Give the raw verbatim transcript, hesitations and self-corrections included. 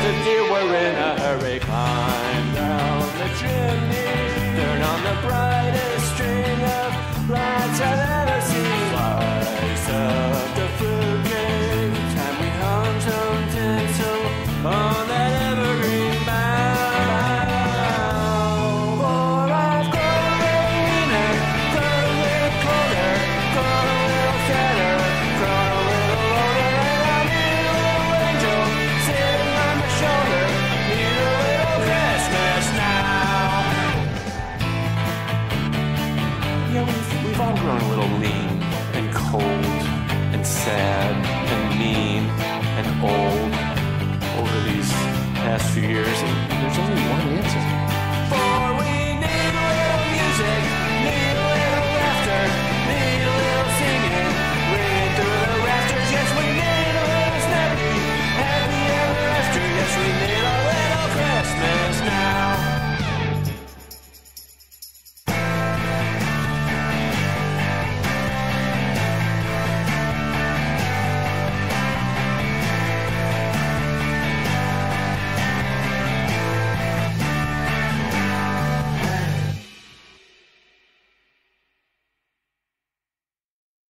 there's a deer, we're in a hurry. Climb down the chimney, turn on the brightest string of lights I've ever seen. Slice up the fruitcake, time we hung some tinsel on that evergreen bough. For I've grown and grown a little colder, grown a little fatter, grown a little older, and I need a little angel sitting on my shoulder. Need a little Christmas now. Yeah, we've, we've all grown a little lean and cold and sad and mean and old over these past few years, and there's only one answer.